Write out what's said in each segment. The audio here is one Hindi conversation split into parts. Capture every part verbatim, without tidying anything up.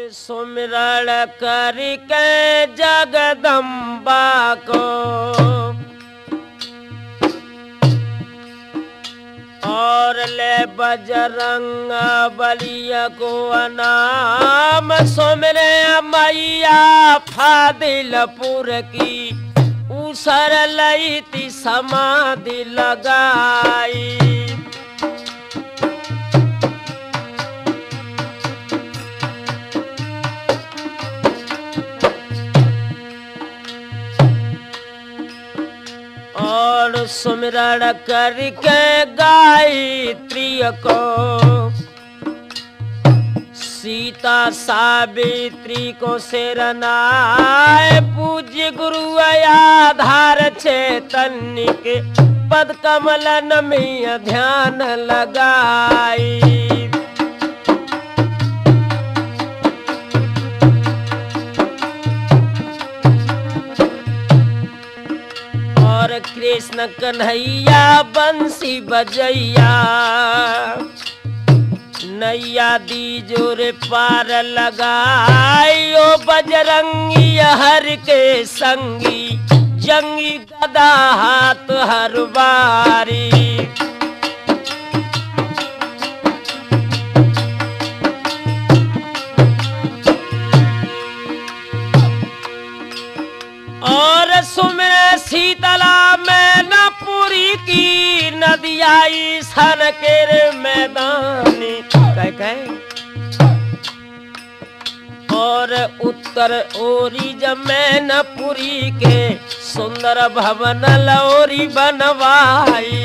सुमिरन करके जगदम्बा को और ले बजरंग बलिया को नाम सुमिरे मैया फादिलपुर की उसर लई ती समाधि लगाई। और सुमिरन करके गायत्री को सीता सावित्री को शरणाए पूज्य गुरु आधार चैतन्य के पद कमलन में ध्यान लगाई। और कृष्ण कन्हैया बंसी बजैया नैया दीजो रे पार लगाई। ओ बजरंगी हर के संगी जंगी गदा हाथ हर बारी। और सुमे शीतला में न पुरी की नदियाई सन के मैदानी कह कह। और उत्तर ओरी जमे न पुरी के सुंदर भवन लौरी बनवाई।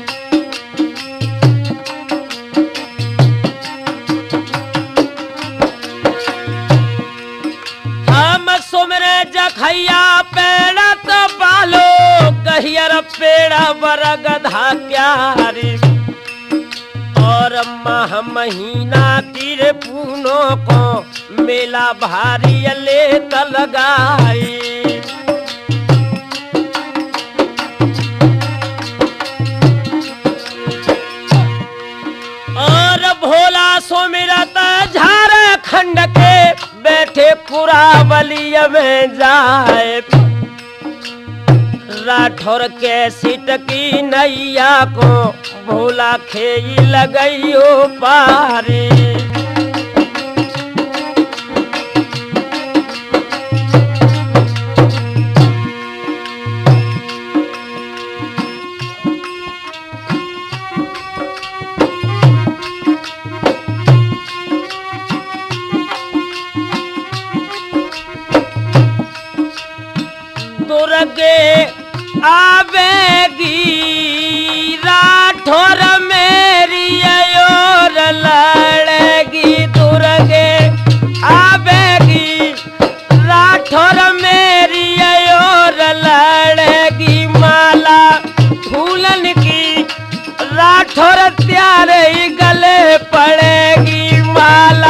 सुमरे जखैया पेड़ा तो बालो कहियर पेड़ा बरगधा क्यारी। और माह महीना तीर पूनो को मेला भारी ले तलगाई। और भोला सुमिरत झारखंड के बैठे पुरावली में जाए। राठौर के सीट की नैया को भोला खेई लगइयो पारी। दुर्गे आवेगी राठौर मेरी और लड़ेगी। दुर्गे आवेगी राठौर मेरी और लड़ेगी। माला फूलन की राठौर त्यारे गले पड़ेगी। माला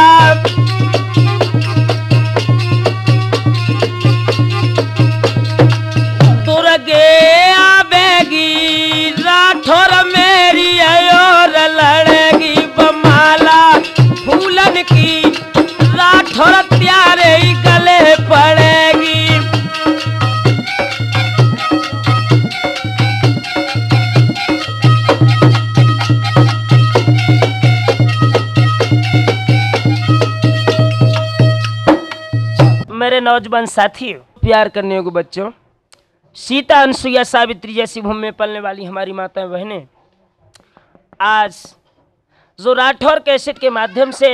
आवेगी राठौर मेरी और लड़ेगी। बमाला फूलन की राठौर त्यारे गले पड़ेगी। मेरे नौजवान साथियों, प्यार करने को बच्चों, सीता अनसुईया सावित्री जैसी भूमि में पलने वाली हमारी माताएं बहनें, आज जो राठौर कैसेट के माध्यम से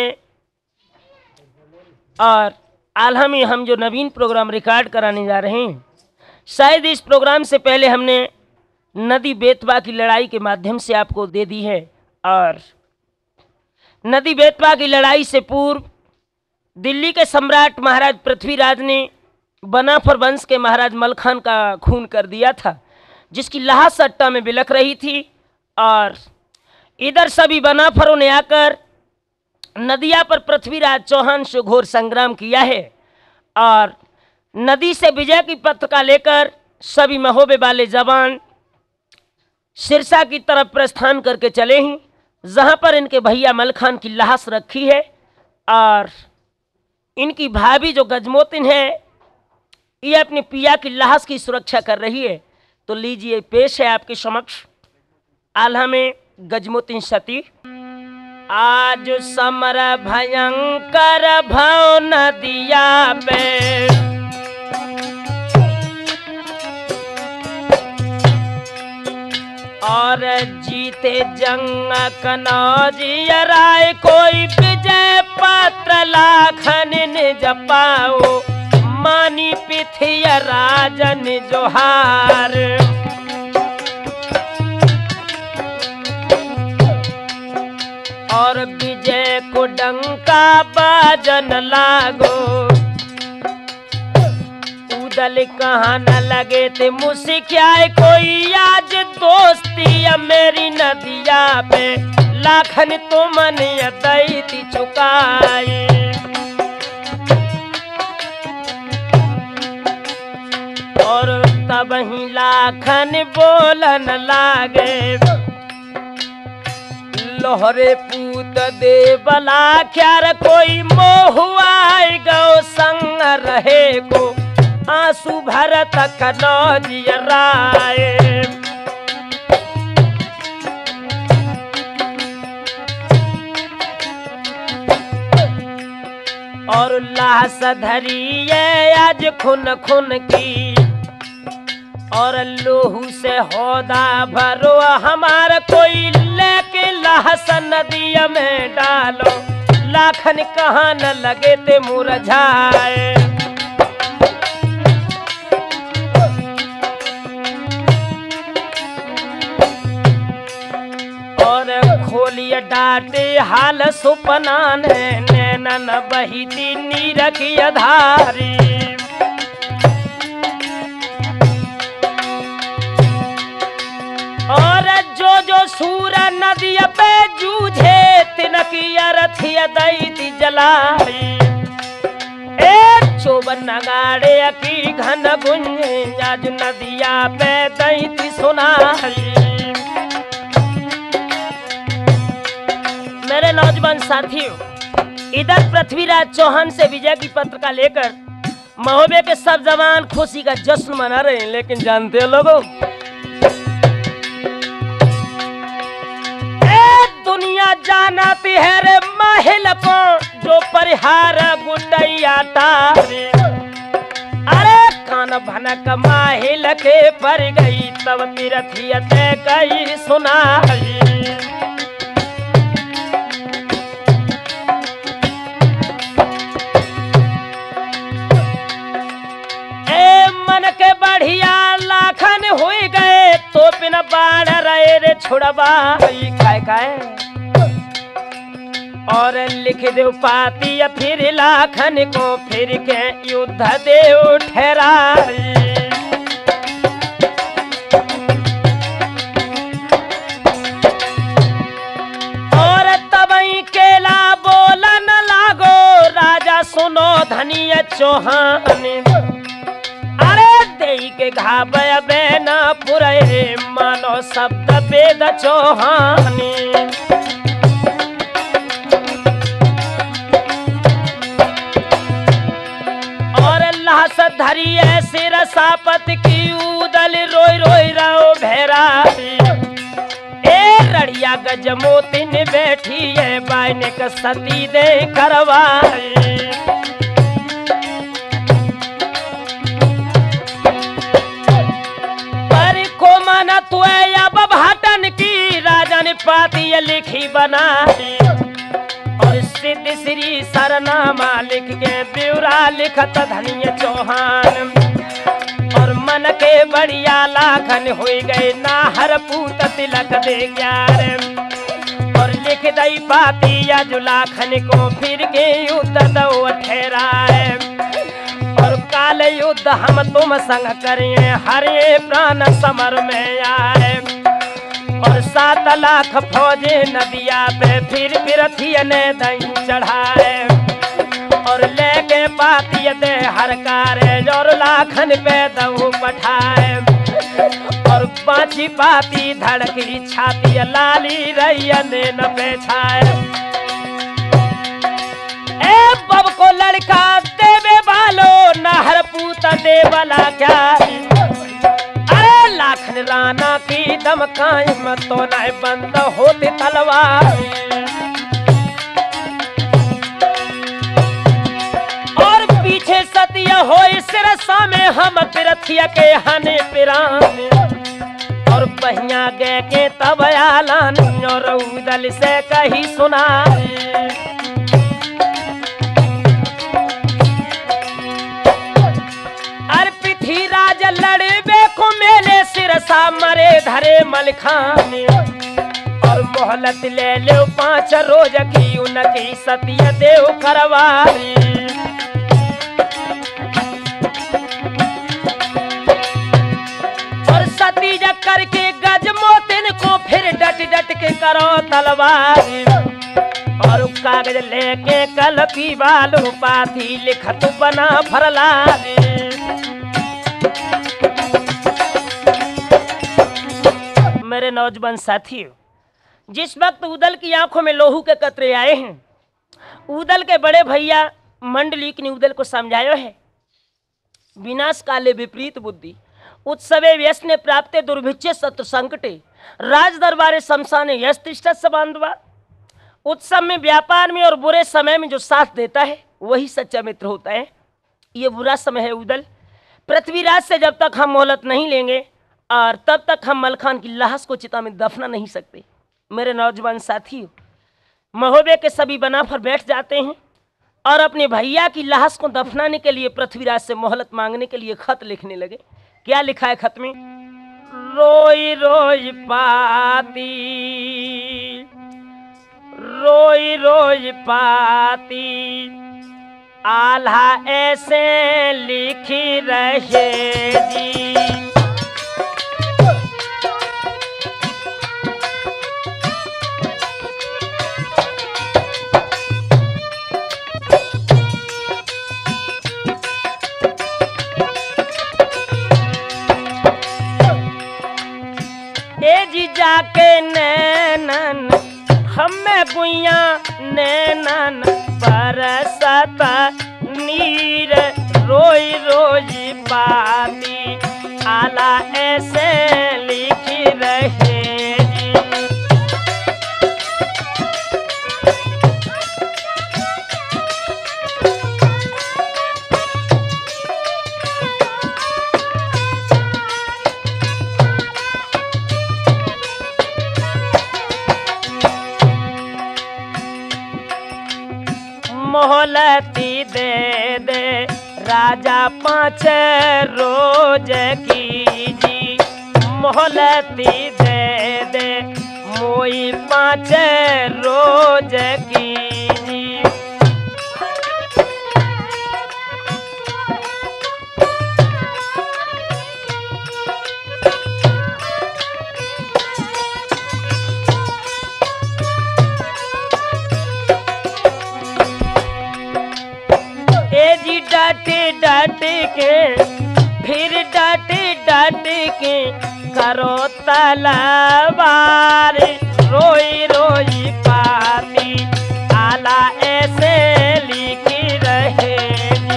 और आल्हा में हम जो नवीन प्रोग्राम रिकॉर्ड कराने जा रहे हैं, शायद इस प्रोग्राम से पहले हमने नदी बेतवा की लड़ाई के माध्यम से आपको दे दी है। और नदी बेतवा की लड़ाई से पूर्व दिल्ली के सम्राट महाराज पृथ्वीराज ने बनाफर वंश के महाराज मलखान का खून कर दिया था, जिसकी लाह सट्टा में बिलख रही थी। और इधर सभी बनाफरों ने आकर नदिया पर पृथ्वीराज चौहान से घोर संग्राम किया है। और नदी से विजय की पताका लेकर सभी महोबे वाले जवान सिरसा की तरफ प्रस्थान करके चले हैं, जहां पर इनके भैया मलखान की लाश रखी है। और इनकी भाभी जो गजमोतिन है ये अपने पिया की लाश की सुरक्षा कर रही है। तो लीजिए पेश है आपके समक्ष आल्हा में गजमोतिन सती। आज समर भयंकर भव नदिया पे, और जीते जंग कनौजिया राय, कोई विजय पत्र लाखन निज पाओ, मानी पिथिया राजन जोहार। और विजय को डंका बाजन लागो, उदल कहाँ न लगे थे मुझसे कोई आज दोस्ती मेरी नदिया पे, लाखन तो मन दैती चुकाए। और तब ही लाखन बोलन लागे, लोहरे पूत दे बला क्यार, कोई मोहुआई गौ संग रहे को, आंसू भरत कनौजिया राय। और लाश धरिए आज खुन खुन की, और लोहू से होदा भरो हमार, कोई लेके लाश नदिया में डालो, लाखन कहाँ न लगे ते मुरझाए। और खोलिए डाटे हाल सुपना ने, नैनन बहिती नीर की धारी। और जो जो सूर नदिया पे जूझे, तिनकी अरथिया दैती जलाई। ए चौबन नगाड़े की घन गुंजे, आज नदिया पे दैती सुनाई। मेरे नौजवान साथियों, इधर पृथ्वीराज चौहान से विजय की पत्रिका लेकर महोबे के सब जवान खुशी का जश्न मना रहे हैं, लेकिन जानते हो लोगों, दुनिया जानती है रे महल को, जो परिहार गुड्डैया तारे। अरे कान भनक माहिल के पर गई, तब तीरथिया ते कही सुनाई। ए मन के बढ़िया लाखन हुई गए, तो बिन बाढ़ रहे रे छुड़वाई। काय काय और लिख दो पाती फिर लाखन को, फिर के युद्ध देव ठहराई। और तबई केला बोलन लागो, राजा सुनो धनिया चौहान। अरे देई के घाबे बेना पुरे, मानो शब्द वेद चौहानी। लाश धरिए सिर सापत की, उदल रोई रोई रहो भेराई। ए रड़िया गजमोतिन बैठी है, बायने का सती दे करवाई। पर को माना तू अब भाटन की, राजा ने पाती लिखी बनाई। और सिद्ध श्री सरनामा लिख के ब्यूरा लिखत धनिया चौहान। और मन के बढ़िया लाखन हुई गए, नाहर पूत तिलक दे ग्यार। और लिख दई पाती आज लाखन को, फिर के युद्ध दो ठहराए। और काल युद्ध हम तुम संग करिए, हरे प्राण समर में आए। और सात लाख फौजे नदिया पे, फिर पिरथिया ने दही चढ़ाए। और लेके पाती दे हरकारे, और लाखन पे दहू पठाए। और पांची पाती धड़की छाती, लाली रैया ने न पेछाए। ए बब को लड़का देवे वालो नहर पूता देवला क्या अरे लाखन राना की दमकाई मत तो न बंद होती तलवार और पीछे सतिया हो सिरसा में हम पिरथिया के हने पिरान और बहिया गे के तब आलान और उदल से कही सुना अर पृथ्वीराज लड़बे को मेले सिरसा मरे धरे मलखान और मोहलत ले ले पांच रोज की उनकी सतिया देव करवारी और सती जग करके गज मोतिन को फिर डट डट के करो तलवार और कागज लेके कल पी बालो पाथी लिखत बना फरला मेरे नौजवान साथियों, जिस वक्त उदल की आंखों में लोहू के कतरे आए हैं, उदल के बड़े भैया मंडलिक ने उदल को समझाया है विनाश काले विपरीत बुद्धि उत्सवे व्यसने प्राप्ते दुर्भिक्षे शत्रु संकटे राज दरबारे शमशाने यश तिष्ठत बांधवा। उत्सव में व्यापार में और बुरे समय में जो साथ देता है वही सच्चा मित्र होता है। ये बुरा समय है उदल, पृथ्वीराज से जब तक हम मोहलत नहीं लेंगे और तब तक हम मलखान की लाश को चिता में दफना नहीं सकते। मेरे नौजवान साथियों, महोबे के सभी बनाफर बैठ जाते हैं और अपने भैया की लाश को दफनाने के लिए पृथ्वीराज से मोहलत मांगने के लिए खत लिखने लगे। क्या लिखा है खत में? रोई रोई पाती रोई रोई पाती आल्हा ऐसे लिखी रहे जी जी जाके नैनन हमें गुइया नैनन बरसता नीर रोई रोई पाती आला ऐसे लिखी रहे जी मोहलती दे दे राजा पाँच रोज की जी मोहलती दे दे मोई पाँच रोज की जी डाटे डाटे के फिर डाटे डाटे के करो तलवार रोई रोई पाती आला ऐसे लिखी रहेगी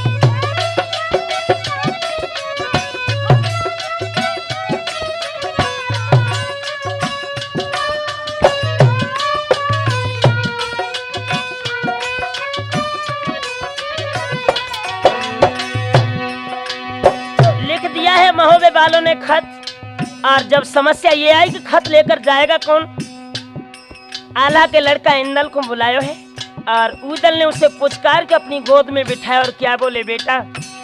महोबे वालों ने खत। और जब समस्या ये आई कि खत लेकर जाएगा कौन, आला के लड़का इंदल को बुलायो है और उदल ने उसे पुचकार के अपनी गोद में बिठाया और क्या बोले, बेटा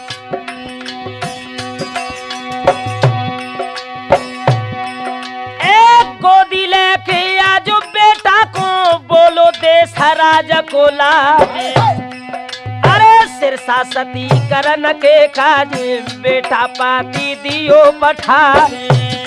एक गोदी लेके आजो बेटा को बोलो देश राजा को लावे सिरसा सती करन के काज बेटा पाती दियो पठाए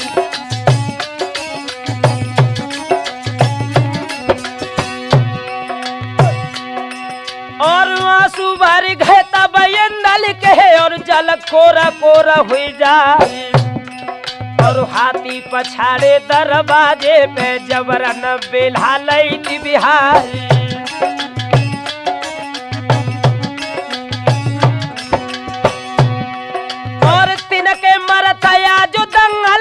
और आंसू भर गए तब इंदल के और जल कोरा कोरा हुई जाए और हाथी पछाड़े दरवाजे पे जबरन बेल्हा लई बिहारी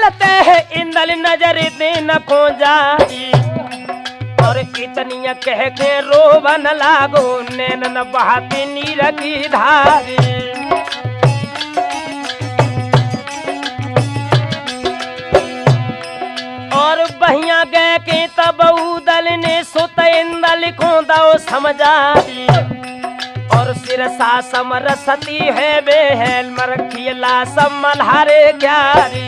चलते हैं इंदल नजर दे न खोजा और इतनी कह के रोवन लागो नैन न बहाती नीर की धारी। और बहिया गए के तब उदल ने सुत इंदल को दो समझा और सिरसा समर सती है बेहल मरखियला समलहारे ग्यारी।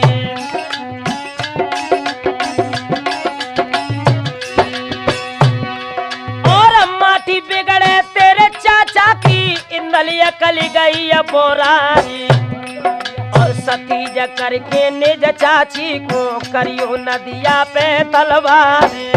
और माटी बिगड़े तेरे चाचा की इंदलिया कली गई बोरारी और सती ज करके निज चाची को करियो नदिया पे तलवारी।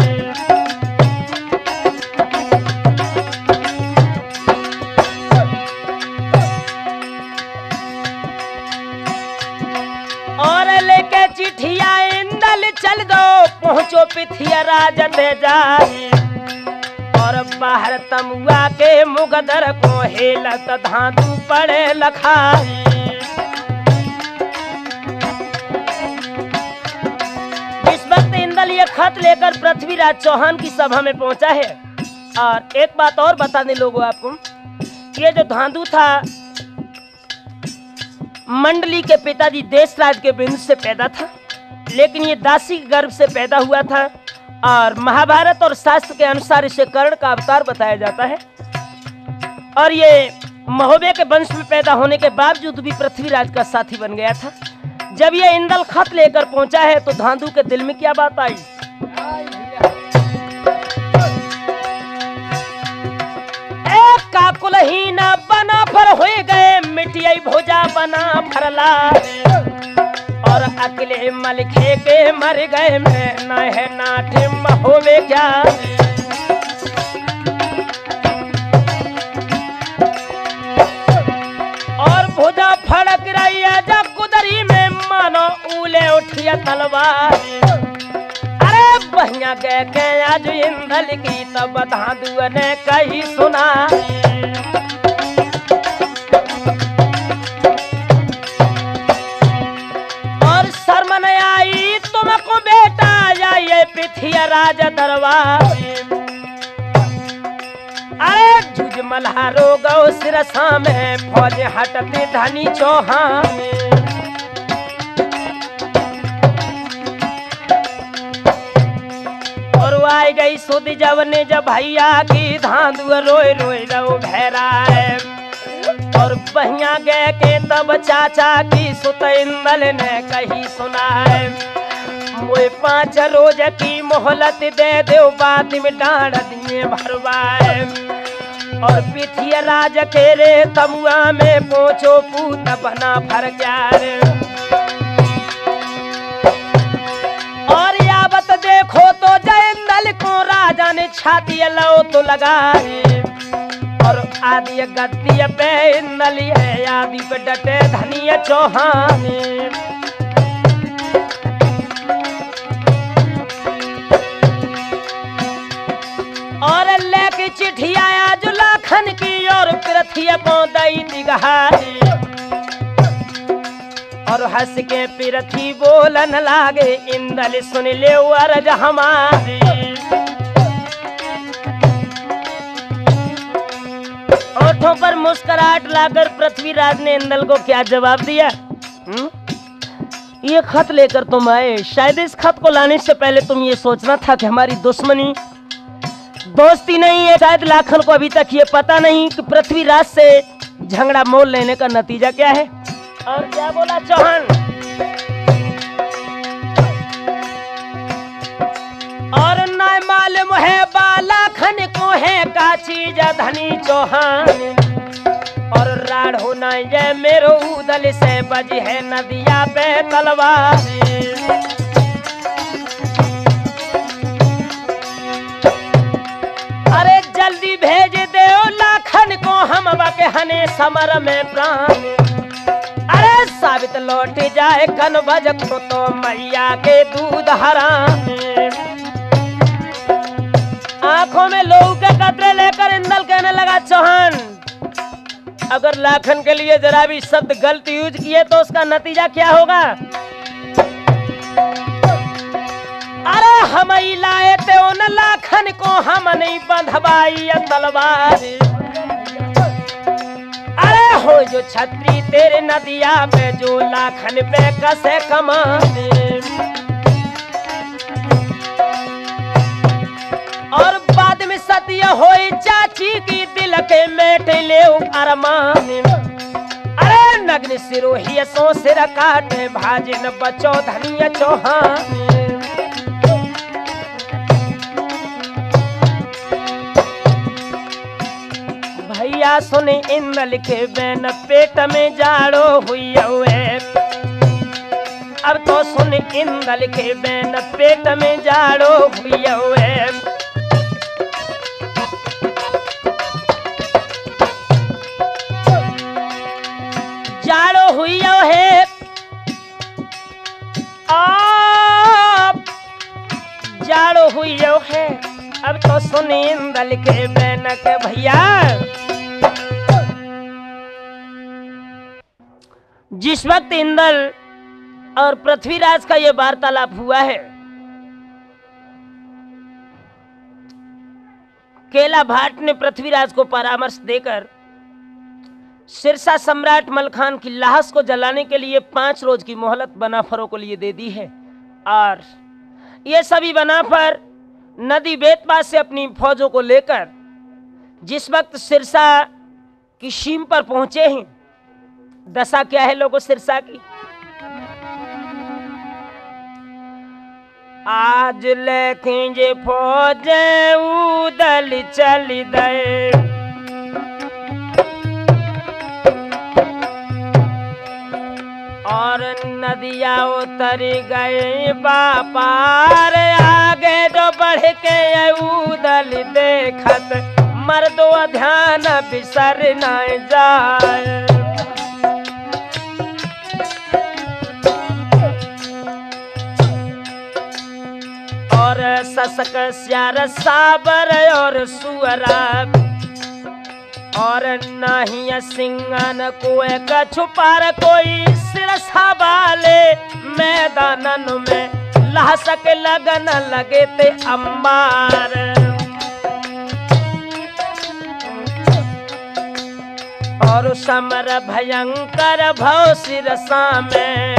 और लेके चिट्ठिया इंदल चल दो पहुंचो पिथिया राज दे जाए और बाहर तमुआ के मुगदर को हेलत धातु पड़े लखाई। इस वक्त इंदल ये खत लेकर पृथ्वीराज चौहान की सभा में पहुंचा है। और एक बात और बता दें लोगों आपको, ये जो धांधु था मंडली के पिताजी देशराज के बिंदु से पैदा था, लेकिन ये दासी के गर्भ से पैदा हुआ था और महाभारत और शास्त्र के अनुसार इसे कर्ण का अवतार बताया जाता है। और ये महोबे के वंश में पैदा होने के बावजूद भी पृथ्वीराज का साथी बन गया था। जब ये इंदल खत लेकर पहुंचा है तो धांधु के दिल में क्या बात आई। एक काकुल ही ना बना पर हो गए मिटिया भोजा बना भरला और अकेले मलिखे के मर गए मैं न है नाठे महोबे क्या। और भुजा फड़क रही है जब कुदरी में मानो उले उठिया तलवार। अरे बहिया गए के आज इंदल की तब धांधु ने कही सुना। और शर्म न आई तुमको बेटा जाइए पिथिया राज दरबार। अरे जुज मल्हारो गौ सिरसा में फौज हटते धनी चौहान। और आई गई सुध जब ने जब भैया की धांधु रोए रोए रो भैरा है। और बहिया गए के तब चाचा की सुत इंदल ने कही सुना है मोए पांच रोज की मोहलत दे दो बात में डांड दिए भरवाए। और पिथिया राज के रे तमुआ में पहुंचो पूत बना भर रे। और यावत देखो तो जयंदल को राजा ने छाती लो तो लगाए। और आदि गद्दी पे इंदल है आदि पे डटे धनिया चौहान। और लेके चिट्ठी आया जो लाखन की और पृथ्वी पौधई दिगहारी। और हंस के पृथ्वी बोलन लागे इंदल सुन ले अर्ज हमारी। ओठों पर मुस्कुराहट लाकर पृथ्वीराज ने इंदल को क्या जवाब दिया। हुँ? ये खत लेकर तुम आए, शायद इस खत को लाने से पहले तुम ये सोचना था कि हमारी दुश्मनी दोस्ती नहीं है। शायद लाखन को अभी तक ये पता नहीं कि पृथ्वीराज से झगड़ा मोल लेने का नतीजा क्या है। और क्या बोला चौहान। और न मालूम है बालाखन को है का चीज धनी चौहान। और राड़ होना ये मेरो उदल से बजी है नदिया पे तलवार। अरे जल्दी भेज दे लाखन को हम बके हने समर में प्राण। अरे साबित लौट जाए कन बज को तो मैया के दूध हराम। आंखों में लोहू के कतरे लेकर इंदल कहने लगा चौहान अगर लाखन के लिए जरा भी शब्द गलत यूज किए तो उसका नतीजा क्या होगा। अरे हम ही लाए थे उन लाखन को हम नहीं बंधवाई तलवार। अरे हो जो छतरी तेरे नदिया में जो लाखन पे कसे कमाने। और बाद में सत्य होई चाची की दिल के मेट ले अरमान। अरे नग्न सिरोही सो सिर काटे भाजिन बचो धनिया चौहान। भैया सुने इंदल के बैन पेट में जाड़ो हुई हुए। अब तो सुन इंदल के बैन पेट में जाड़ो हुई हुए। जाड़ो हुई है आप जाड़ो हुई है। अब तो सुन इंदल के बैन के भैया जिस वक्त इंदल और पृथ्वीराज का यह वार्तालाप हुआ है, केला भाट ने पृथ्वीराज को परामर्श देकर सिरसा सम्राट मलखान की लाश को जलाने के लिए पांच रोज की मोहलत बनाफरों को लिए दे दी है। और ये सभी बनाफर नदी बेतबा से अपनी फौजों को लेकर जिस वक्त सिरसा की सीम पर पहुंचे हैं, दशा क्या है लोगों सिरसा की। आज लेकिन जे फौज उदल चल दे। और नदिया उतर गए बापार आगे जो बढ़ के उदल देखत मर्दो ध्यान बिसर न जाए। और ससक स्यार साबर और सुअरा और नहीं सिंगन को एक छुपार कोई सिरसा वाले मैदानन में लहसक लगन लगे ते अंबार। और समर भयंकर भव सिरसा में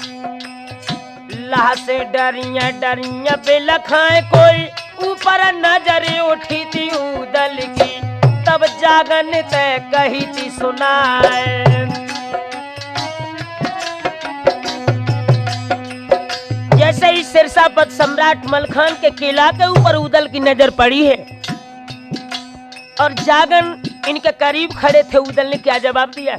लह से डरिया डरिया बेलखाए कोई ऊपर नजर उठी थी उदल की तब जागन तय कही थी सुनाए। जैसे ही सिरसा पर सम्राट मलखान के किला के ऊपर उदल की नजर पड़ी है और जागन इनके करीब खड़े थे, उदल ने क्या जवाब दिया।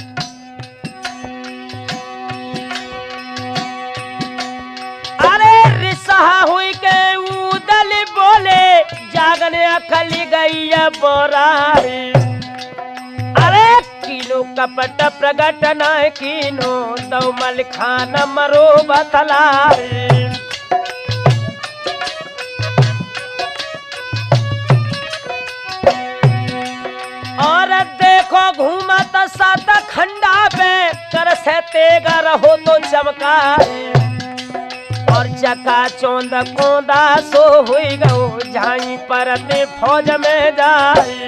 अरे रिसहा हुई के उदल बोले जागन अखल गई बोरारी। अरे किनो कपट प्रगट न किनो दो मलखान मरो बतलारी। और देखो घूमत सात खंडा पे कर से तेगा रहो तो चमका। और चका चौंद कोंदा सो हुई गो झाई परते फौज में जाए।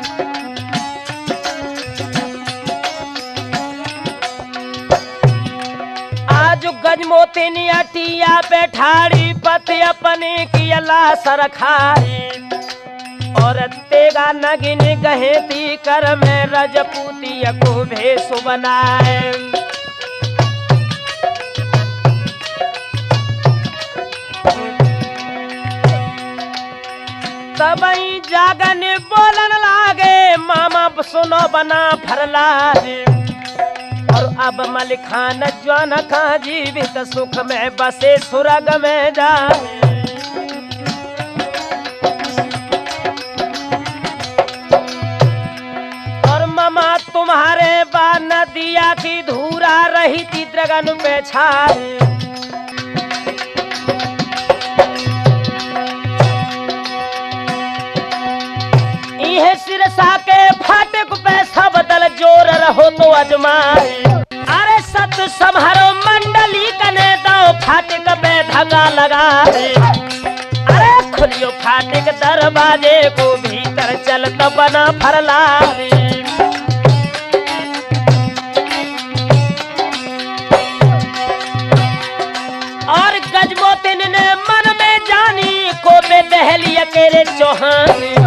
आज गजमोती ने अटिया पे ठाड़ी पति अपने की अल्लाह सरखाई। और तेगा नगिन गहेती कर में रजपूती को भेष बनाए। तबई जागन बोलन लागे मामा सुनो बना फरला। और अब मलखान जवान का जीवित सुख में बसे सुरग में जाए। मामा तुम्हारे बा नदिया की धूरा रही थी द्रगन पे छाए। इहे सिरसा के फाटक पे सब दल जोर रहो तो अजमाए। अरे सत संहारो मंडली कने दो फाटक पे धगा लगा। अरे खुलियो फाटक दरवाजे को भीतर चलता बना फरलारे। और गजमोतिन ने मन में जानी को बेदहली अकेले चौहान।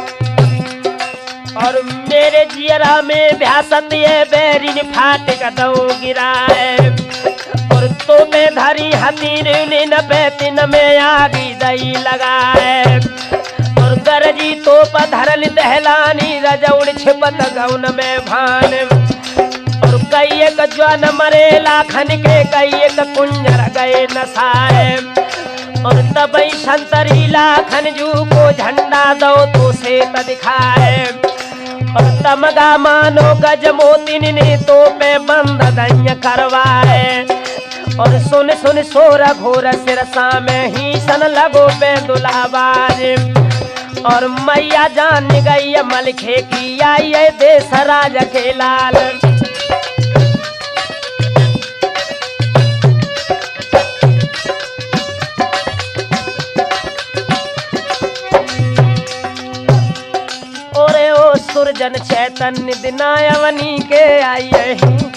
और मेरे जियरा में भ्यासत ये बैरिन फाटक दो गिराए। और तो में धरी हतीर न बैतिन में आगी दई लगाए। और गरजी तो पधरल दहलानी रजौड़ छिपत गौन में भान। और कई एक ज्वान मरे लाखन के कई एक कुंजर गए नसाए। और तबई संतरी लाखन जू को झंडा दो तो से दिखाए। और तमगा मानो गजमोतिन ने तो पे बंद दई करवाए। और सुन सुन सोर घोर सिरसा में ही सन लगो पे दुलाबाज। और मैया जान गई मलखे की आई देश राज के लाल। ओरे ओ सुरजन चैतन्य दिनायवनी के आइए।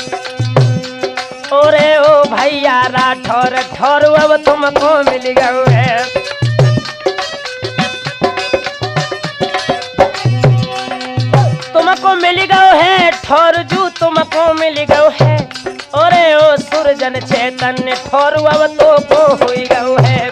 ओरे ओ भैया राठौर ठौर अब तुमको मिल गए है। तुमको मिल गए है ठौर जू तुमको मिल गए है। ओरे ओ सुरजन चैतन्य ठौर अब तो को हुई गए है।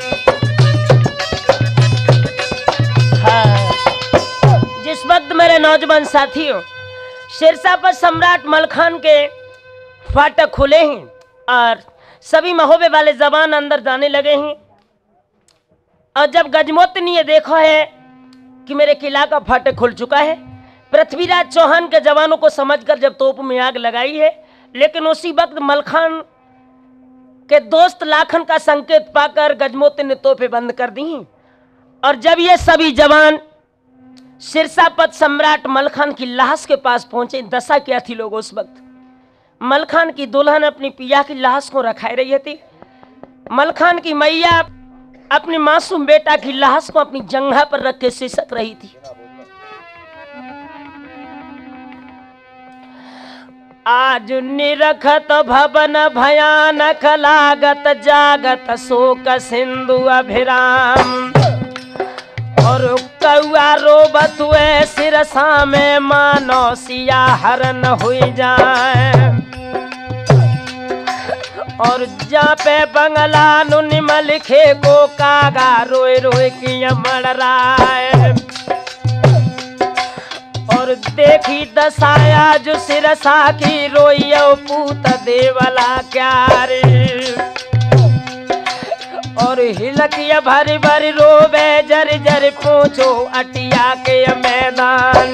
हाँ, जिस वक्त मेरे नौजवान साथियों सिरसा पर सम्राट मलखान के फाटक खुले हैं और सभी महोबे वाले जवान अंदर जाने लगे हैं। और जब गजमोतिन ने ये देखा है कि मेरे किला का फाटक खुल चुका है, पृथ्वीराज चौहान के जवानों को समझकर जब तोप में आग लगाई है। लेकिन उसी वक्त मलखान के दोस्त लाखन का संकेत पाकर गजमोतिन ने तोपें बंद कर दी हैं। और जब ये सभी जवान सिरसापत सम्राट मलखान की लाश के पास पहुंचे, दशा क्या थी लोग उस वक्त। मलखान की दुल्हन अपनी पिया की लाश को रखाई रही थी। मलखान की मैया अपने मासूम बेटा की लाश को अपनी जंघा पर रख के सिसक रही थी। आज निरखत भवन भयानक लागत जागत शोक सिंधु अभिराम। और कौआ रोबत हुए सिरसा में मानो सिया हरण हुई जाए। और जा पे बंगला नुनिम लिखे को कागा रोए रोए की मर रहा है। और देखी दसाया जो सिरसा की रोइयो पूत देवला क्या रे। और हिलकिया भरी भरी रोवे जर जर पूछो अटिया के मैदान।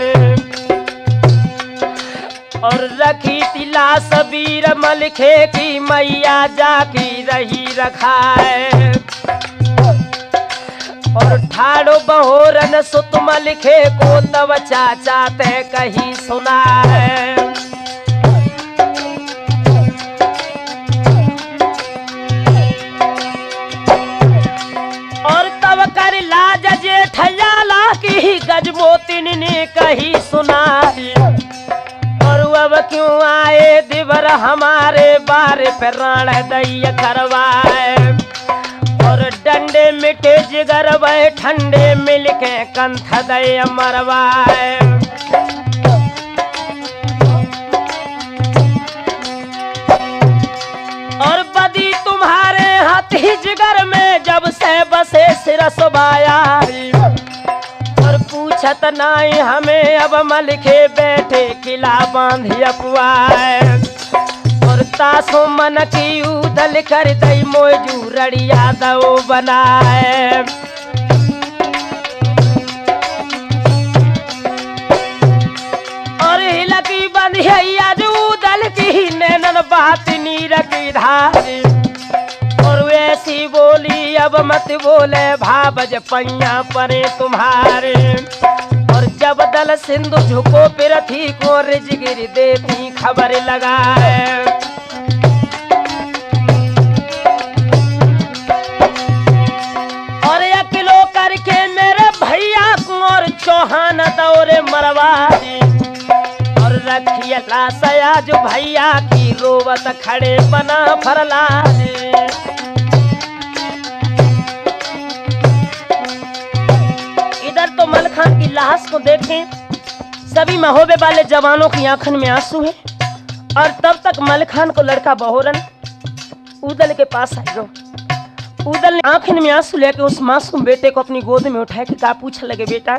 और रखी तिला सबीर मलखे की मैया जाकी रही रखाए। और ठाड़ो बहोरन सुत मलखे को तब चाचा ते कही सुना है। और तब कर लाज जेठयाला की गजमोतिन ने कही सुनाई। और अब क्यों आए दिवर हमारे बारे पे राण दैया करवाए। और डंडे मिटे जिगर वह ठंडे मिलके कंथ दय मरवाए। और बदी तुम्हारे हाथी जिगर में जब से बसे सिरस बाया। और पूछत नाई हमें अब मलखे बैठे किला बांधी अपवाए। और तासो मन की उदल कर दई मोजू रड़िया दो बनाए। और हिलकी बंधिया जो उदल की नैनन बात नीर की धारी। और वैसी बोली अब मत बोले भावज पैया परे तुम्हारे। और जब दल सिंधु झुको पिरथी को रिजगिर देती खबर लगाए। और एक किलो दी और रखिए लाशया जो भैया की रोवत खड़े बना फरला दी। इधर तो मलखान की लाश को देखें, सभी महोबे वाले जवानों की आंखों में आंसू है और तब तक मलखान को लड़का बहोरन उदल के पास आई गो। उदल ने आंखों में आंसू लेके उस मासूम बेटे को अपनी गोद में उठाया कि का पूछने लगे बेटा।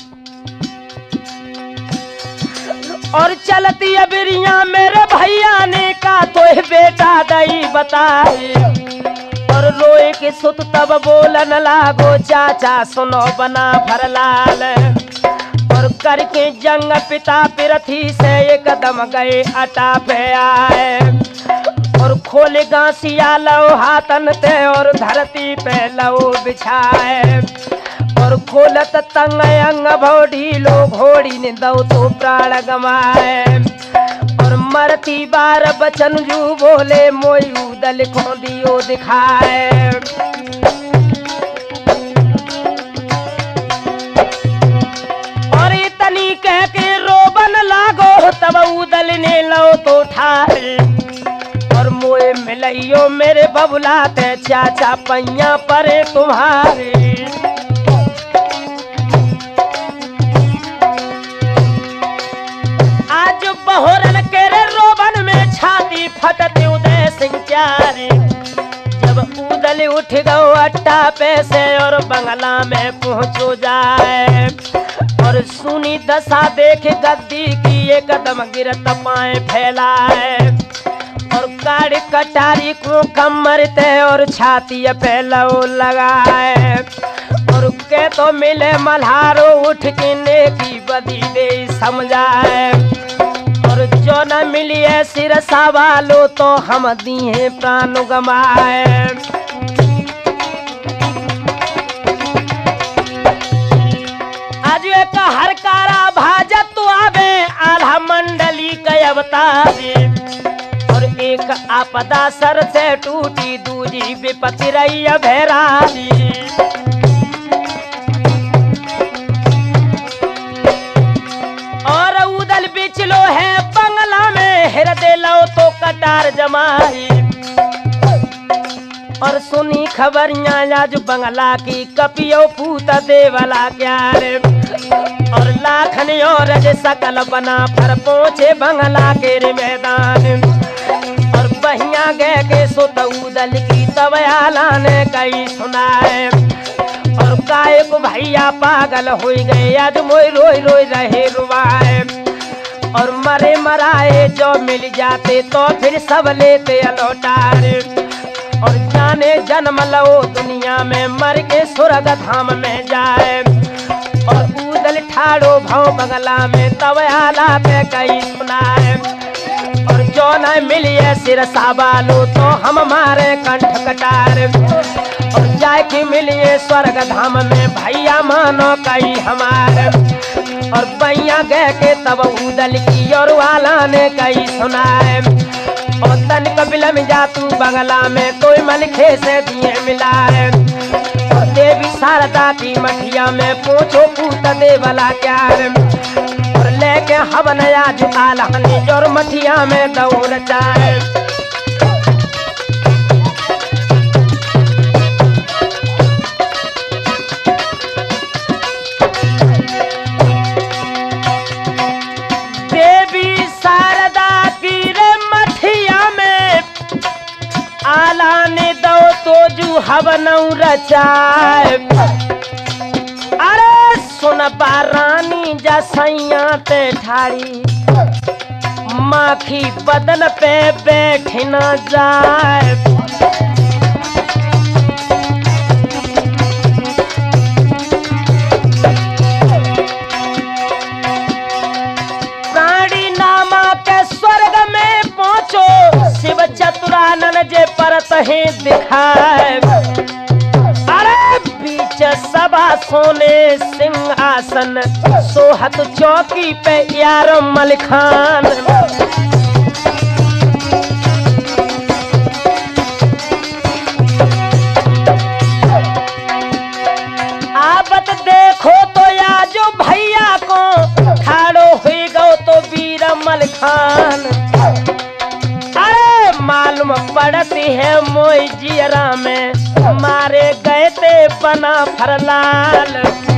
और चलती अबिरिया मेरे भैया ने का तो बेटा दई बताए और रोए के सुत तब बोलन लागो चाचा सुनो बना फरलाल और करके जंग पिता पिरथी से एक कदम गए अटा पे आए और खोले गांसिया लो हाथन ते और धरती पे लो बिछाए और खोलत तंग अंग भोडी लो घोड़ी ने दो तो प्राण गमाए और मरती बार बचन जू बोले मोई उदल को दियो दिखाए। और इतनी कह के रोबन लागो तब उदल ने लो तो ठाए और मोए मिलइयो मेरे बबुलाते चाचा पैया परे तुम्हारे। आज बहोरन के रे रोबन में छाती फटते उदय सिंह प्यारे जब उदल उठ गो अट्टा पे से और बंगला में पहुंचो जाए और सुनी दशा देख गद्दी की एक कदम गिरत पाए फैलाए और काड़ी कटारी को कमरते और छाती पे लो लगाए और के तो मिले मल्हारो उठ के नेकी बदी दे समझाए और जो न मिलिए सिर सवालो तो हम दिए प्राण गमाए। आज एक हरकारा भाजत आवे आल्हा मंडली के अवतारे और एक आपदा सर से टूटी दूजी विपत्ति रही भैराली और उदल बिचलो है बंगला में हृदय लो तो कटार जमाई और सुनी खबरियां आज बंगला की कपियो पूत देवला क्यारे और लाखन और सकल बना पर पहुंचे बंगला के मैदान और बहिया गए के सुत उदल की तब आलाने कई सुनाए और काय को भैया पागल हो गए आज मोई रोई रोई रहे रुवाए और मरे मराए जो मिल जाते तो फिर सब लेते लौटारे और जाने जन्म लो दुनिया में मर के स्वर्ग धाम में जाए और उदल ठाड़ो भाव बंगला में तब हालात कई सुनाए और जो न मिलिए सिर साबालो तो हम मारे कंठ कटार और जाके मिलिए स्वर्ग धाम में भैया मानो कई हमारे और बैया गए के तब उदल की और वाला ने कई सुनाए और तन कबिल में जा तू बंगला में तो मलखे से दिए मिलाए और देवी शारदा की मठिया में पूछो पूत देवला क्यार और लेके हवन आज आलानी जोर मठिया में दौड़ जाए। देवी शारदा की रे मठिया में आलाने दो तो जू हवन रचाए अरे सुन बारानी जसैया ते ठाड़ी माखी बदन पे बैठ न जाए प्राणी नामा के स्वर्ग में पहुंचो शिव चतुरानन जे परत ही दिखाए अरे बीच सभा सोने सिंहासन सोहत चौकी पे यार मलखान आबत देखो तो या जो भैया को ठाड़ो पड़ती है मोई जियरा में, मारे गए थे बना फरलाल।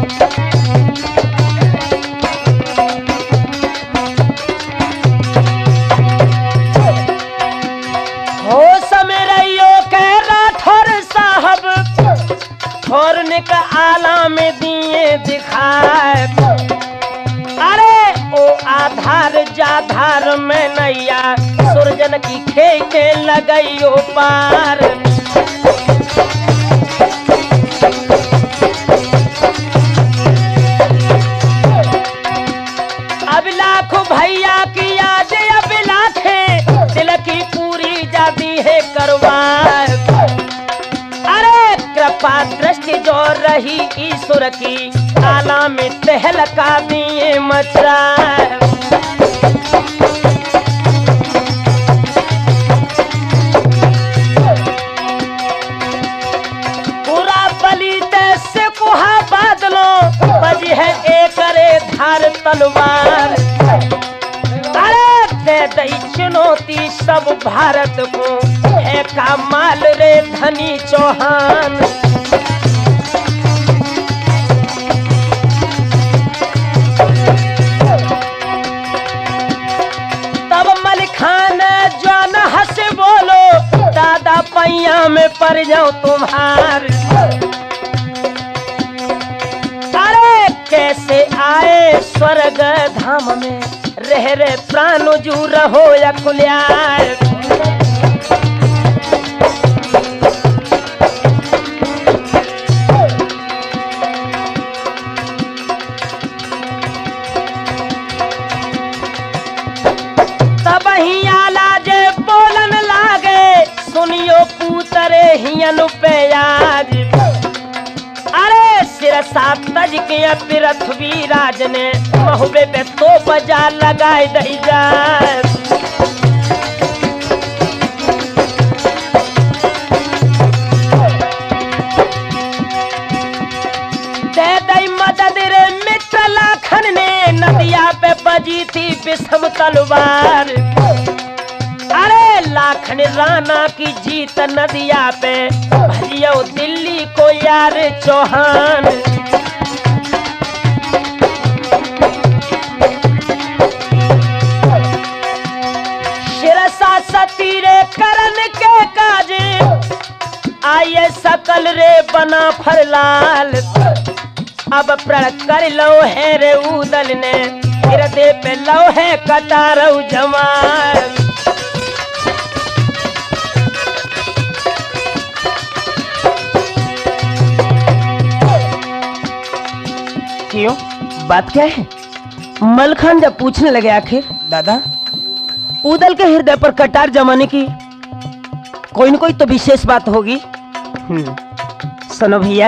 होश में रहियो कह राठौर साहब, ठोरने का आला में दिए दिखाए। अरे ओ आधार जाधार में नैया, सुरजन की खे के लगइयो पार। अब लाखों भैया की याद, अब लाखे दिल की पूरी जाती है करवार। अरे कृपा दृष्टि जो रही ईश्वर की, आला में तहलका दिए मचा। पूरा बलि से कुहा बादलों, बजी है एक रे धार तलवार। अरे दे दई चुनौती सब भारत को, है का माल रे धनी चौहान। तब मलिक खान जौन हंस बोलो, दादा पैया में पड़ जाओ तुम्हार। अरे कैसे आए स्वर्ग धाम में, रह रे प्राण जू रहो या कुल्यार। तब ही आला जे बोलन लागे, सुनियो पूतरे हियन पे आज। अरे सिरसा तज के पृथ्वी राज ने, महुबे पे तो बजा लगाए दई जाए। दे दई मदद रे मित्र लाखन ने, नदिया पे बजी थी विषम तलवार। अरे लाखन राणा की जीत नदिया पे, भजियो दिल्ली को यार चौहान। शिरसा सतीरे करन के काजे, आये सकल रे बना फरलाल। अब प्रण कर लो है रे उदल ने, हृदय पे लो है कटारऊ जमाल। क्यों, बात क्या है? मलखान जब पूछने लगे, आखिर दादा उदल के हृदय पर कटार जमाने की कोई न कोई तो विशेष बात होगी। हम्म, सुनो भैया।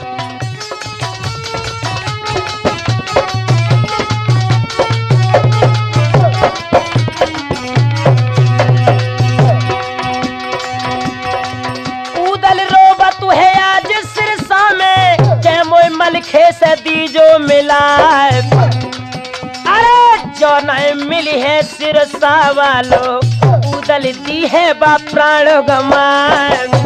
उदल रोबत है आज सिरसा में, जय मोय मलखे से दीजो मिलाए। अरे जो न मिली है सिरसा वालों, उदल दी है बा प्राण गमाए।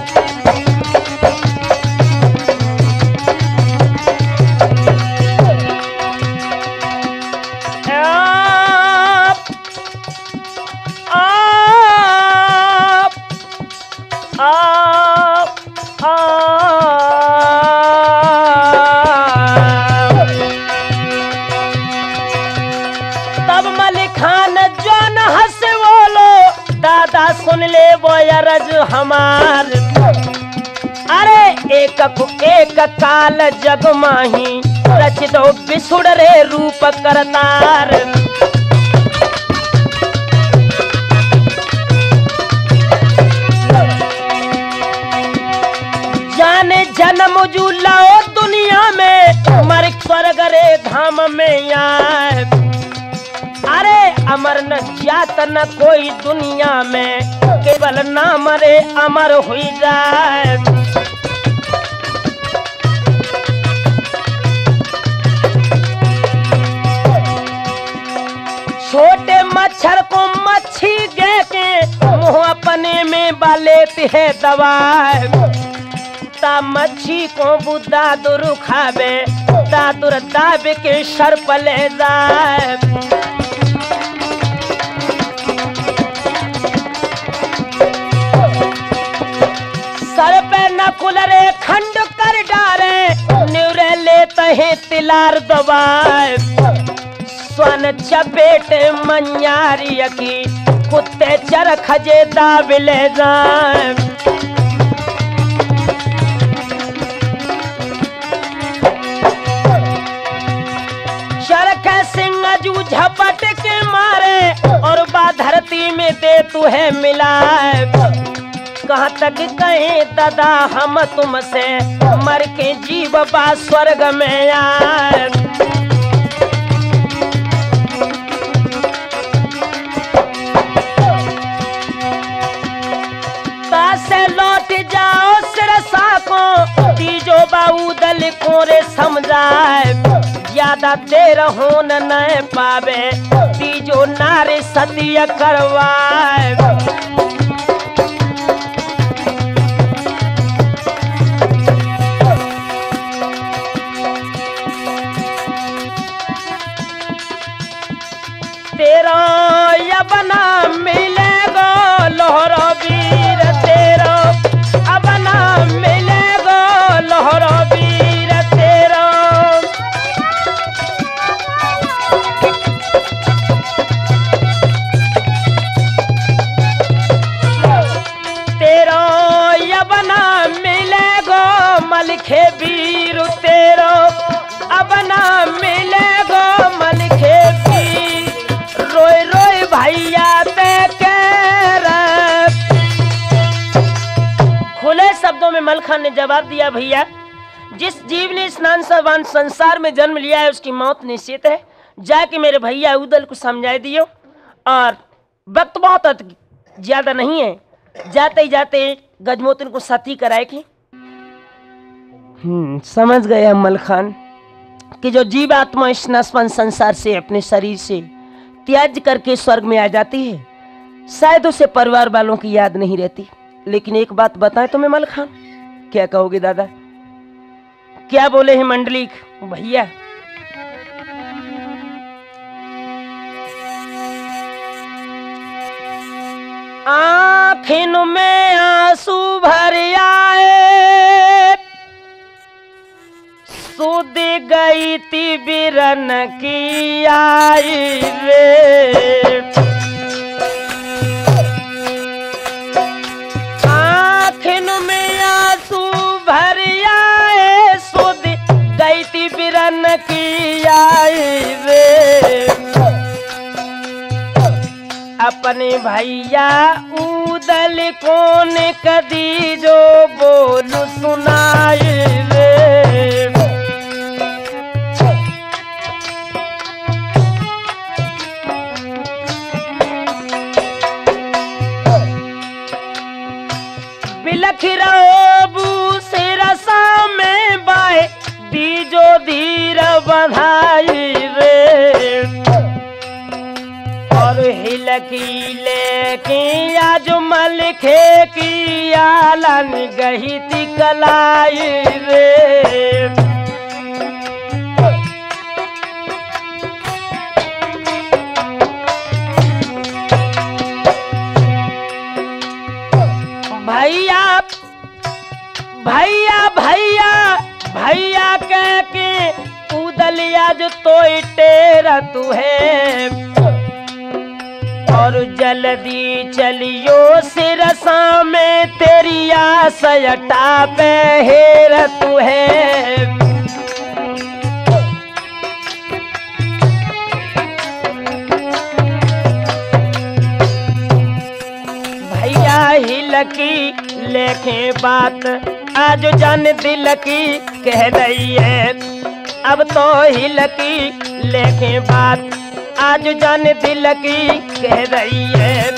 सुन ले वो अरज हमार। अरे एक को एक काल जग माही, रच दो बिसुड़ रे रूप करतार। जाने जन्म जुलाओ दुनिया में, मर स्वर्ग रे धाम में आए। अरे अमर न जात न कोई दुनिया में, केवल नाम रे अमर हुई जाए। छोटे मच्छर को मच्छी गे के, मुंह अपने में बाले देती है दवाई। ता मच्छी को बुद्धा दुर खावे, ता दुर दाब के सर पले जाए। सर पे नकुल रे खंड कर डारे, न्यूरे लेते हैं तिलार दबाए। स्वन चपेट मंयारी की, कुत्ते चर खजे दाबिले जाए। चरख सिंह जू झपट के मारे, और बा धरती में दे तू है मिलाए। कहाँ तक कहे दादा हम तुमसे, मर के जीव बा स्वर्ग में आए। से लौट जाओ सिरसा को, तीजो बाउदल को रे समझाए। ज्यादा देर हो न न पावे, तीजो नारे सदिया करवाए। तेरा यबना मिलेगा लोहरो वीर, तेरा अबना मिलेगा लोहरो वीर तेरा। तेरा यबना मिलेगा मलिखे वीर, तेरा अबना मिलेगा मलिखे वीर। रोए रोए भैया ते खुले शब्दों में मलखान ने जवाब दिया, भैया जिस जीव ने स्नान सवान संसार में जन्म लिया है उसकी मौत निश्चित है। जाके मेरे भैया उदल को समझा दियो, और वक्त बहुत ज्यादा नहीं है, जाते ही जाते गजमोतन को सती कराएगी। हम्म समझ गए मलखान कि जो जीव आत्मा इस नस्वन संसार से अपने शरीर से त्याग करके स्वर्ग में आ जाती है, शायद उसे परिवार वालों की याद नहीं रहती। लेकिन एक बात बताएं तुम्हें मलखान, क्या कहोगे दादा? क्या बोले हैं मंडलिक भैया? आँखिन में आंसू भर आए, सुध गई थी बिरन की आई रे। आँखिन में आंसू भर आए, सुध गई थी बिरन की आई रे। अपने भैया उदल कौन कदी जो बोल सुनाई रे। बिलख रहो से रसा में बाए, दीजो धीर बधाई रे। और हिलकी लेके आज मलखे की आलन गही थी कलाई रे। भैया भैया भैया भैया कह के उदल आज तो टेरा तू है। और जल्दी चलियो सिरसा में तेरी आसयटा पे हेर तू है। भैया हिलकी लेखे बात आज जान दिल की कह रही है। अब तो हिलकी लेखे बात आज जान दिल की कह रही है।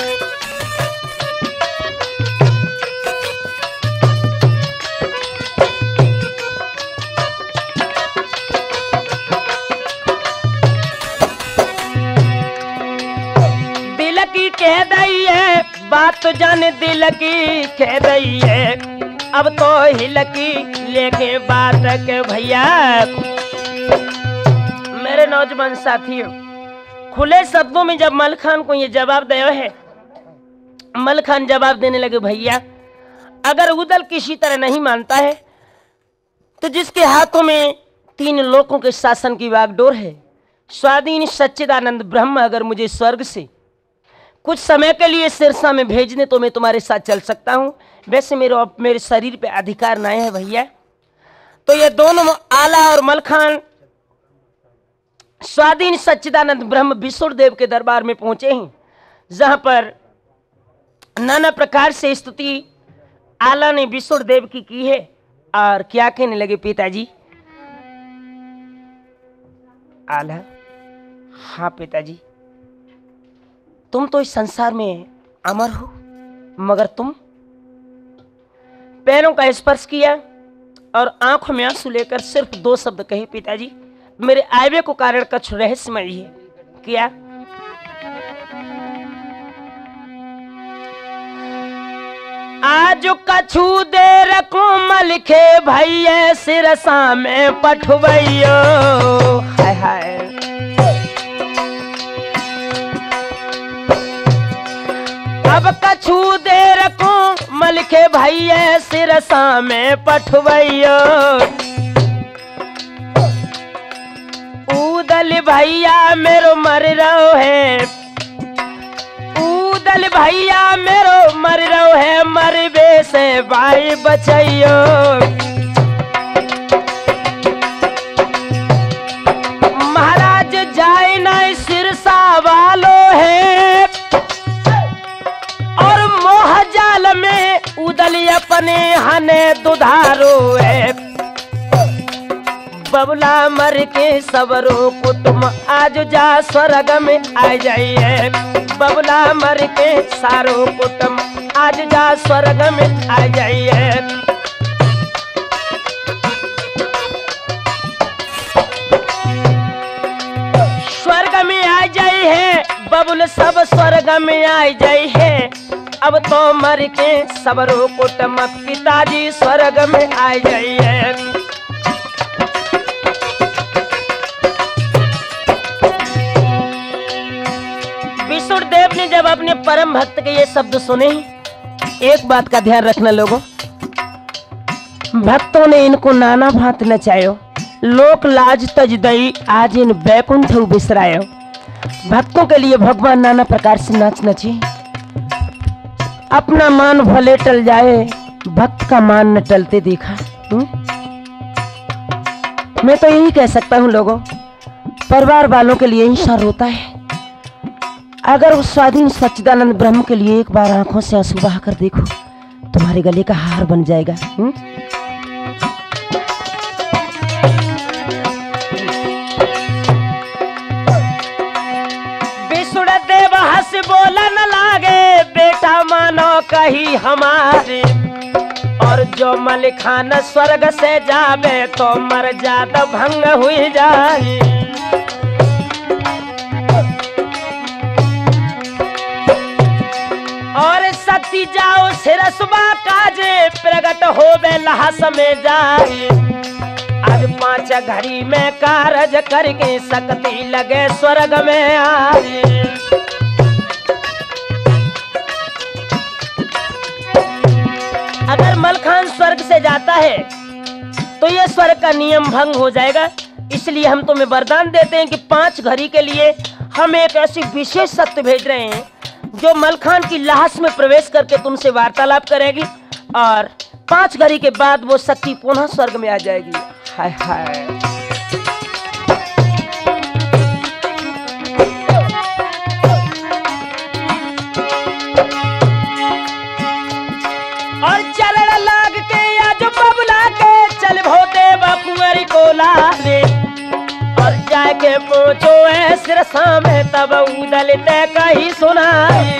दिल की कह रही है बात तो जाने दिल की कह रही है, अब तो हिल की लेके बात के भैया। मेरे नौजवान साथियों, खुले शब्दों में जब मलखान को ये जवाब दिया है, मलखान जवाब देने लगे, भैया अगर उदल किसी तरह नहीं मानता है तो जिसके हाथों में तीन लोकों के शासन की वागडोर है, स्वाधीन सच्चिदानंद ब्रह्म, अगर मुझे स्वर्ग से कुछ समय के लिए सिरसा में भेज दे तो मैं तुम्हारे साथ चल सकता हूं। वैसे मेरे मेरे शरीर पे अधिकार नहीं है भैया। तो ये दोनों आला और मलखान स्वाधीन सच्चिदानंद ब्रह्म विष्णु देव के दरबार में पहुंचे हैं, जहां पर नाना प्रकार से स्तुति आला ने विष्णु देव की की है। और क्या कहने लगे पिताजी? आला, हाँ पिताजी, तुम तो इस संसार में अमर हो, मगर तुम पैरों का स्पर्श किया और आंखों में आंसू लेकर सिर्फ दो शब्द कहे, पिताजी मेरे आयवे को कारण कुछ रहस्यमय है। क्या? आज कछु देर कोमल के भैया सिरसा में पठवैयो। हाय हाय, अब कछु देर कोमल के भैया सिरसा में पठवैयो। उदल भैया मेरो मर रहो है, उदल भैया मेरो मर रहो है, मरबे से भाई बचैयो। महाराज जाए ना सिरसा वालो है, और मोह जाल में उदल अपने हने दुधारो है। बबुला मर के सबरो कुटुम आज जा स्वर्ग में आ जाइए। बबुला मर के सारो कुटुम आज जा स्वर्ग में आ जाइए। स्वर्ग में आ जाई है, बबुल सब स्वर्ग में आ जाई है। अब तो मर के सबरो कुटुम पिताजी स्वर्ग में आ जाइए। विष्णुदेव ने जब अपने परम भक्त के ये शब्द सुने, एक बात का ध्यान रखना लोगों, भक्तों ने इनको नाना भांत नचायो, लोक लाज तज दई आज इन बैकुंठ बिसरायो। भक्तों के लिए भगवान नाना प्रकार से नाच नचे। अपना मान भले टल जाए, भक्त का मान न टलते देखा। हुँ? मैं तो यही कह सकता हूँ लोगों, परिवार वालों के लिए इंसान रोता है। अगर उस स्वाधीन सच्चिदानंद ब्रह्म के लिए एक बार आंखों से आंसू बहाकर देखो, तुम्हारे गले का हार बन जाएगा। हुँ? विष्णुदेव हंस बोला न लागे, बेटा मानो कही हमारे। और जो मलिखान स्वर्ग से जावे तो मर जात भंग हुई जाए। और सती जाओ सिरसबा काजे, प्रगट होवे लहस में जाए। आज पांच घड़ी में कारज करके सकती लगे स्वर्ग में आए। अगर मलखान स्वर्ग से जाता है तो ये स्वर्ग का नियम भंग हो जाएगा। इसलिए हम तुम्हें वरदान देते हैं कि पांच घड़ी के लिए हम एक ऐसी विशेष शक्ति भेज रहे हैं जो मलखान की लाश में प्रवेश करके तुमसे वार्तालाप करेगी, और पांच घड़ी के बाद वो शक्ति पुनः स्वर्ग में आ जाएगी। हाय हाय, और चलने लाग के आज बबुला के चल भोते बापुअरी को लाले। और जाके पहुंचो है सिरसा में तब उदल ते कही सुनाई।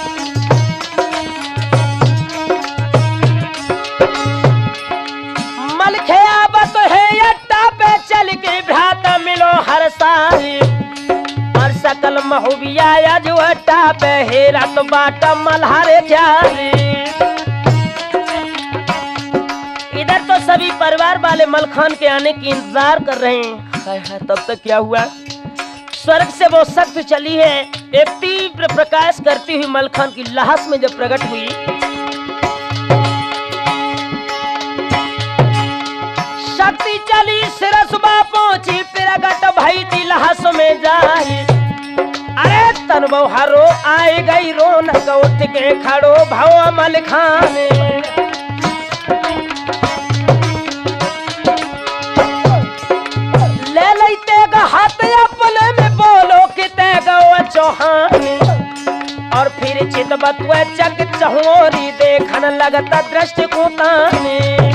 मलखे आबत है अट्टा पे चल के भ्रात मिलो हर साई। और सकल महुबिया या जो अट्टा पे हेरा तो बाटा मल्हारे जारे। इधर तो सभी परिवार वाले मलखान के आने की इंतजार कर रहे हैं। हाय हाय, तब तक क्या हुआ, स्वर्ग से वो सख्त चली है, एक तीव्र प्रकाश करती हुई मलखान की लाश में जब प्रकट हुई, शक्ति चली सिरसबा पहुंची प्रगट भई थी लाश में जाए। अरे तन बहुहारो आए गई रोनक उठ के खड़ो भव मलखान। ले लेते हाथ अपने में बोलो किते गौ चौहान। और फिर चितबत चक चहोरी देखन लगता दृष्टि को ताने।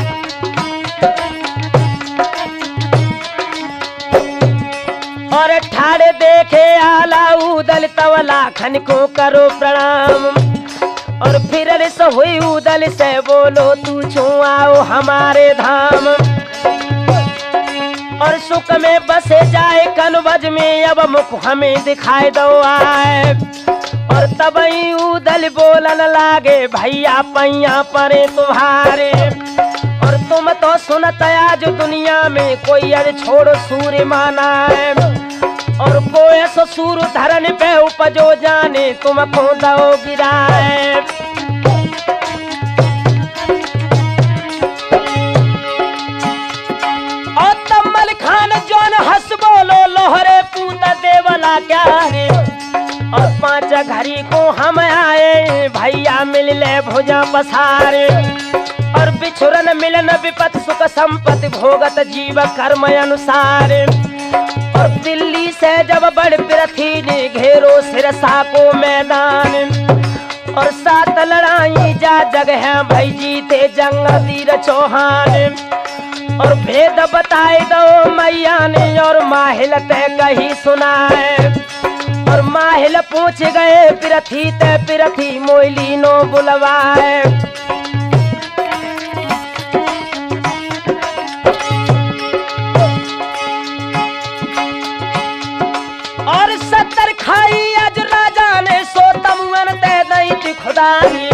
और ठाड़े देखे आला उदल तवला खन को करो प्रणाम। और फिर रिस हुई उदल से बोलो तू छू आओ हमारे धाम। और सुख में बसे जाए कनवज में अब मुख हमें दिखाई दो आए। और तब ही उदल बोलन लागे भैया पैया परे तुम्हारे। और तुम तो सुनत आज दुनिया में कोई अर छोड़ सूर्य माना है। और कोई ससुर धरन पे उपजो जाने तुमको दो गिराए। और तब मलखान जोन हंस बोलो लोहरे पूता देवला क्या है। और पांच घड़ी को हम आए भैया मिल ले भुजा पसारे। और बिछुरन मिलन विपत सुख संपत्ति भोगत जीव कर्म अनुसार। और दिल्ली से जब बड़ पृथ्वी ने घेरो सिरसा को मैदान। और सात लड़ाई जा जग है भाई जीते जंग वीर चौहान। और भेद बताए दो मैया ने और माहिल ते कही सुनाए। और माहिल पूछ गए पृथ्वी ते पृथ्वी मोइली नो बुलवाए। और सत्तर खाई अज राजा ने सो तमुअन दे दई थी खुदा ने।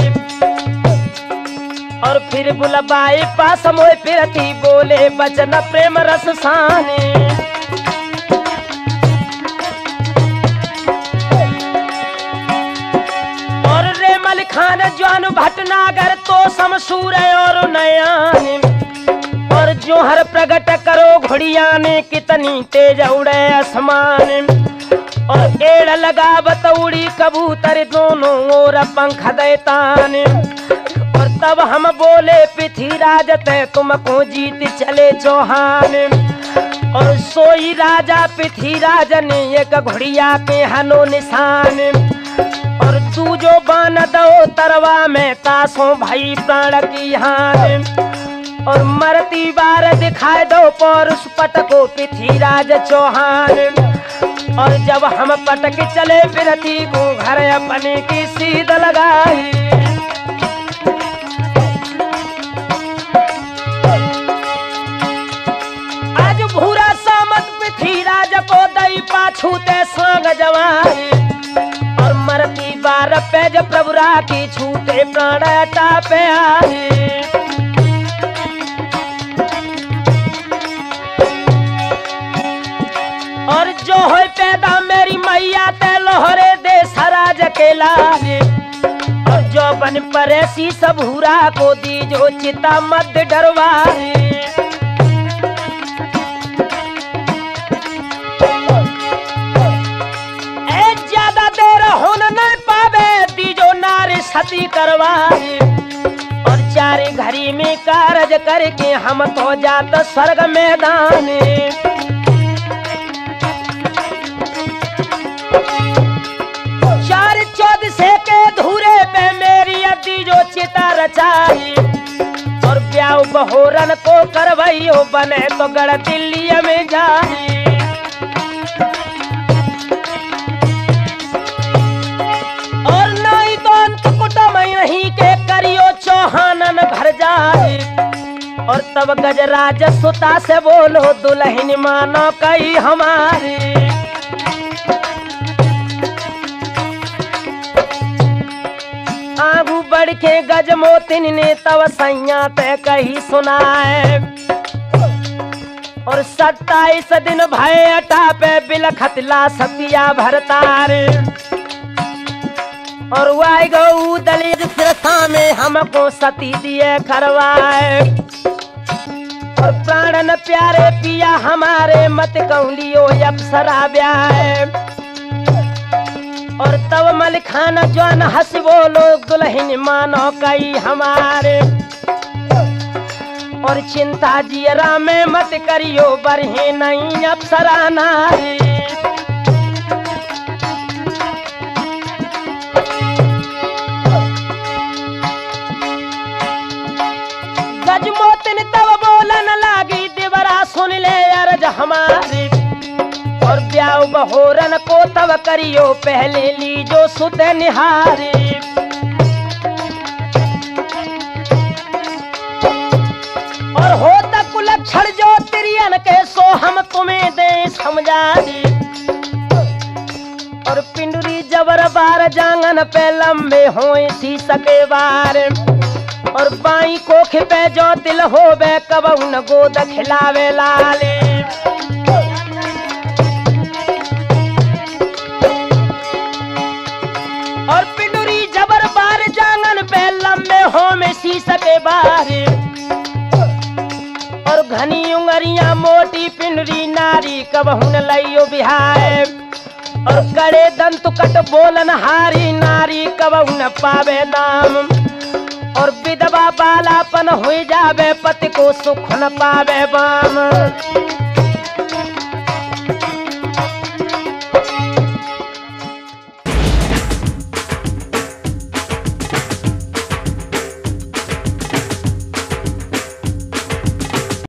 और फिर बुलवाए पास मोए पृथ्वी बोले बचन प्रेम रस साने। और रे मलखान ज्वान भटनागर तो समसूर और नयान। और जो हर प्रगट करो घोड़िया ने कितनी तेज उड़े आसमान। और एड़ लगा बतौड़ी कबूतर दोनों ओर पंख देतान। और तब हम बोले पृथ्वीराज ते तुमको जीत चले चौहान। और सोई राजा पृथ्वीराज ने एक घोड़िया के हनो निशान। और तू जो बान दो तरवा में तासों भाई प्राण की हान। और मरती बार दिखाए दो पौरुष पट को पृथ्वीराज चौहान। और जब हम पटक चले पृथ्वी को घर अपने की सीध लगाई। आज भूरा सामत पृथ्वीराज को दई पाछू ते सांग जवानी। और मरती बार पेज प्रभुरा की छूटे प्राण टापे आए। और जो हो पैदा मेरी मैया ते लोहरे दे सराज के लागे। और जो बन परेसी सब हुरा को दी जो चिता मत डरवाए। ए ज्यादा देर होन न पावे दी जो नारी सती करवाए। और चार घड़ी में कारज करके हम तो जात स्वर्ग मैदान। चौदसे के धूरे पे मेरी अद्दी जो चिता रचाई। और ब्याह बहोरन को करवाइयो बने तो गढ़ दिल्ली में जाई। और नहीं तो अंत कुटुम नहीं के करियो चौहानन घर जाए। और तब गजराज सुता से बोलो दुल्हन मानो कई हमारी। के गज मोतिन ने तव सैया ते कही सुनाए। और सत्ताईस दिन भय अटा पे बिलखतला सतिया भरतार। और वाई गऊ दलित फिर में हमको सती दिए करवाए। और प्राणन प्यारे पिया हमारे मत कौलियो अप्सरा ब्याए। और तब मलिखाना जौन हंस बोलो दुल्हन मानो कई हमारे। और चिंता जियरा में मत करियो बरहे नहीं अप्सरा नारी। गजमोतिन तब बोलन लागी दिवरा सुन ले अर्ज हमारी। और ब्याह बहोरन को तब करियो पहले लीजो सुत निहारी। और हो तक कुलक्षण जो तिरियन के सो हम तुम्हें दे समझा दी। और पिंडुरी जबर बार जांगन पे लंबे हो सी सके बार। और बाई कोख पे जो दिल हो बे कबहू न गोद खिलावे लाले। और पिंडुरी जबर बार जांगन पे लंबे हो में सी सके बार। और घनी उंगरियां मोटी पिंडरी नारी कबहू न लइयो बिहाए। और कड़े दंत कट बोलन हारी नारी कबहू न पावे नाम। और विधवा बालापन हो जावे पति को सुख न पावे बाम।